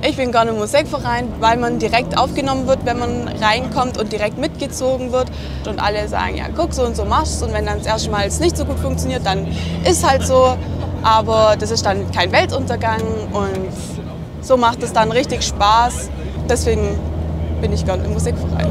Ich bin gerne im Musikverein, weil man direkt aufgenommen wird, wenn man reinkommt und direkt mitgezogen wird. Und alle sagen, ja guck, so und so machst du. Und wenn dann das erste Mal nicht so gut funktioniert, dann ist halt so. Aber das ist dann kein Weltuntergang und so macht es dann richtig Spaß. Deswegen bin ich gerne im Musikverein.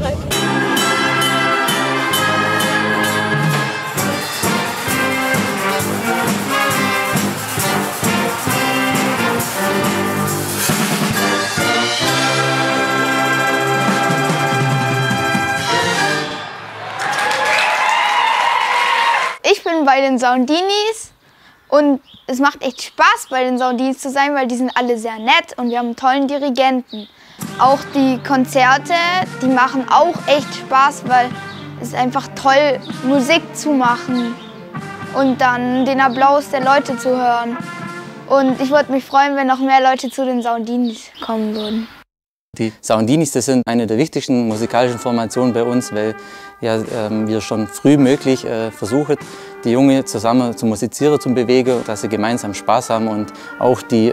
Ich bin bei den Soundinis und es macht echt Spaß, bei den Soundinis zu sein, weil die sind alle sehr nett und wir haben einen tollen Dirigenten. Auch die Konzerte, die machen auch echt Spaß, weil es ist einfach toll, Musik zu machen und dann den Applaus der Leute zu hören. Und ich würde mich freuen, wenn noch mehr Leute zu den Soundinis kommen würden. Die Soundinis, das sind eine der wichtigsten musikalischen Formationen bei uns, weil ja, wir schon früh möglich versuchen, die Jungen zusammen zu musizieren, zu bewegen, dass sie gemeinsam Spaß haben. Und auch die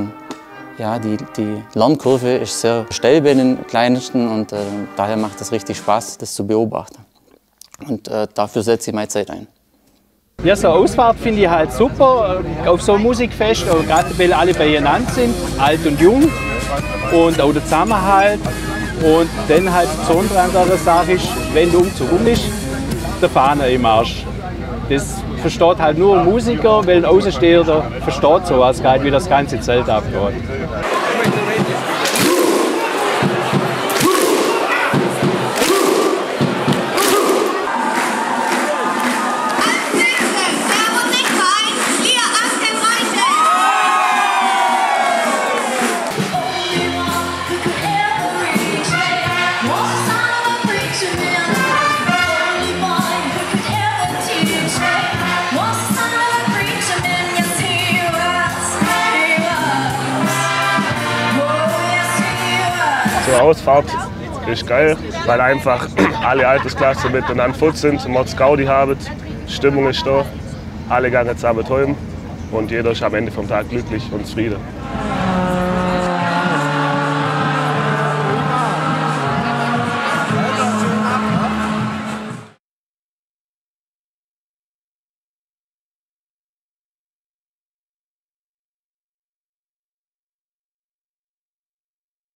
Lernkurve ist sehr steil bei den Kleinsten und daher macht es richtig Spaß, das zu beobachten. Und dafür setze ich meine Zeit ein. Ja, so eine Ausfahrt finde ich halt super auf so ein Musikfest, gerade weil alle beieinander sind, alt und jung. Und auch der Zusammenhalt. Und dann halt das Besondere an der Sache ist, wenn der Umzug ist, der Fahne im Arsch. Das versteht halt nur ein Musiker, weil ein Außenstehender versteht sowas gar nicht, wie das ganze Zelt abgeht. So eine Ausfahrt ist geil, weil einfach alle Altersklassen miteinander fort sind, man Gaudi haben, die Stimmung ist da, alle gehen zusammen heim und jeder ist am Ende vom Tag glücklich und zufrieden.